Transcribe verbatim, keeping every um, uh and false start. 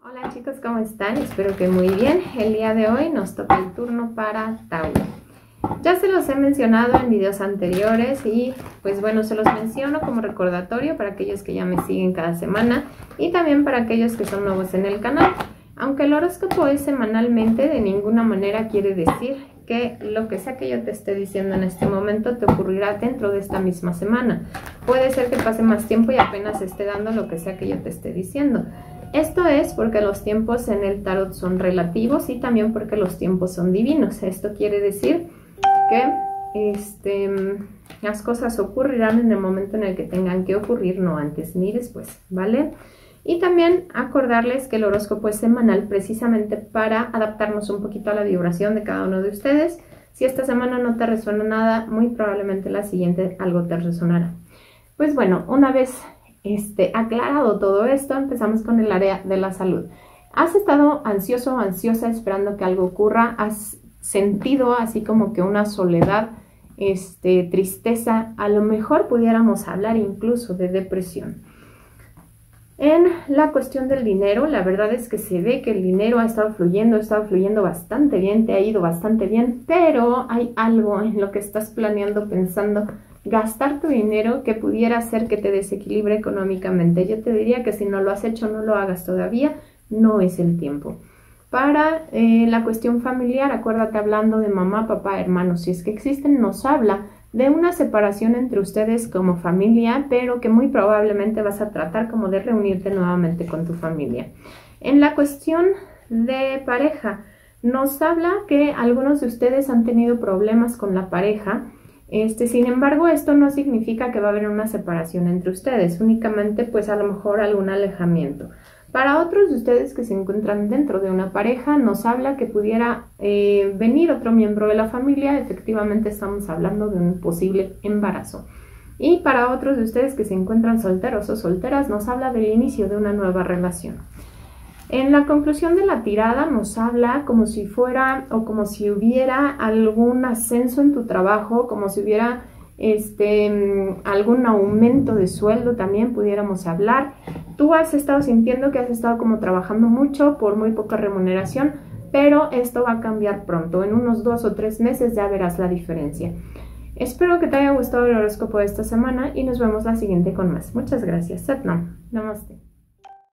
Hola chicos, ¿cómo están? Espero que muy bien. El día de hoy nos toca el turno para Tauro. Ya se los he mencionado en videos anteriores y pues bueno, se los menciono como recordatorio para aquellos que ya me siguen cada semana y también para aquellos que son nuevos en el canal. Aunque el horóscopo es semanalmente, de ninguna manera quiere decir que lo que sea que yo te esté diciendo en este momento te ocurrirá dentro de esta misma semana. Puede ser que pase más tiempo y apenas esté dando lo que sea que yo te esté diciendo. Esto es porque los tiempos en el tarot son relativos y también porque los tiempos son divinos. Esto quiere decir que este, las cosas ocurrirán en el momento en el que tengan que ocurrir, no antes ni después, ¿vale? Y también acordarles que el horóscopo es semanal precisamente para adaptarnos un poquito a la vibración de cada uno de ustedes. Si esta semana no te resuena nada, muy probablemente la siguiente algo te resonará. Pues bueno, una vez este, aclarado todo esto, empezamos con el área de la salud. ¿Has estado ansioso o ansiosa esperando que algo ocurra? ¿Has sentido así como que una soledad, este, tristeza? A lo mejor pudiéramos hablar incluso de depresión. En la cuestión del dinero, la verdad es que se ve que el dinero ha estado fluyendo, ha estado fluyendo bastante bien, te ha ido bastante bien, pero hay algo en lo que estás planeando, pensando gastar tu dinero que pudiera hacer que te desequilibre económicamente. Yo te diría que si no lo has hecho, no lo hagas todavía, no es el tiempo. Para eh, la cuestión familiar, acuérdate, hablando de mamá, papá, hermanos, si es que existen, nos habla de una separación entre ustedes como familia, pero que muy probablemente vas a tratar como de reunirte nuevamente con tu familia. En la cuestión de pareja, nos habla que algunos de ustedes han tenido problemas con la pareja. Este, sin embargo, esto no significa que va a haber una separación entre ustedes, únicamente pues a lo mejor algún alejamiento. Para otros de ustedes que se encuentran dentro de una pareja, nos habla que pudiera eh, venir otro miembro de la familia. Efectivamente estamos hablando de un posible embarazo. Y para otros de ustedes que se encuentran solteros o solteras, nos habla del inicio de una nueva relación. En la conclusión de la tirada nos habla como si fuera o como si hubiera algún ascenso en tu trabajo, como si hubiera este, algún aumento de sueldo, también pudiéramos hablar. Tú has estado sintiendo que has estado como trabajando mucho por muy poca remuneración, pero esto va a cambiar pronto. En unos dos o tres meses ya verás la diferencia. Espero que te haya gustado el horóscopo de esta semana y nos vemos la siguiente con más. Muchas gracias. Satnam. Namaste.